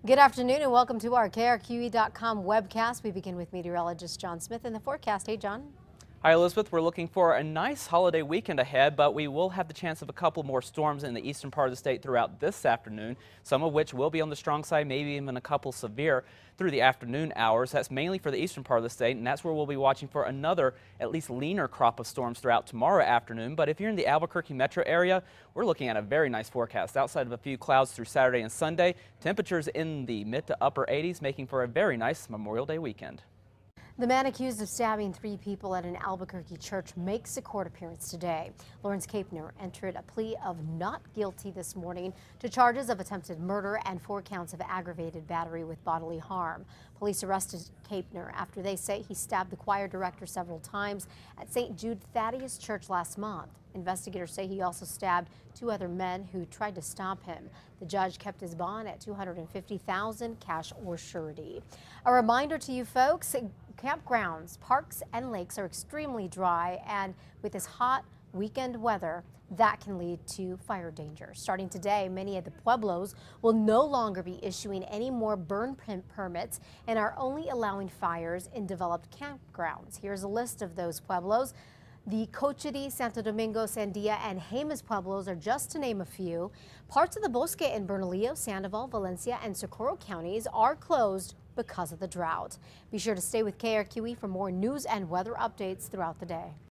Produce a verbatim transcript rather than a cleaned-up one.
Good afternoon and welcome to our K R Q E dot com webcast. We begin with meteorologist John Smith in the forecast. Hey, John. Hi, Elizabeth. We're looking for a nice holiday weekend ahead, but we will have the chance of a couple more storms in the eastern part of the state throughout this afternoon, some of which will be on the strong side, maybe even a couple severe through the afternoon hours. That's mainly for the eastern part of the state, and that's where we'll be watching for another, at least leaner crop of storms throughout tomorrow afternoon. But if you're in the Albuquerque metro area, we're looking at a very nice forecast. Outside of a few clouds through Saturday and Sunday, temperatures in the mid to upper eighties, making for a very nice Memorial Day weekend. The man accused of stabbing three people at an Albuquerque church makes a court appearance today. Lawrence Kapner entered a plea of not guilty this morning to charges of attempted murder and four counts of aggravated battery with bodily harm. Police arrested Kapner after they say he stabbed the choir director several times at Saint Jude Thaddeus Church last month. Investigators say he also stabbed two other men who tried to stop him. The judge kept his bond at two hundred fifty thousand dollars cash or surety. A reminder to you folks, campgrounds, parks and lakes are extremely dry, and with this hot weekend weather, that can lead to fire danger. Starting today, many of the pueblos will no longer be issuing any more burn permits and are only allowing fires in developed campgrounds. Here's a list of those pueblos. The Cochiti, Santo Domingo, Sandia, and Jemez pueblos are just to name a few. Parts of the Bosque in Bernalillo, Sandoval, Valencia, and Socorro counties are closed because of the drought. Be sure to stay with K R Q E for more news and weather updates throughout the day.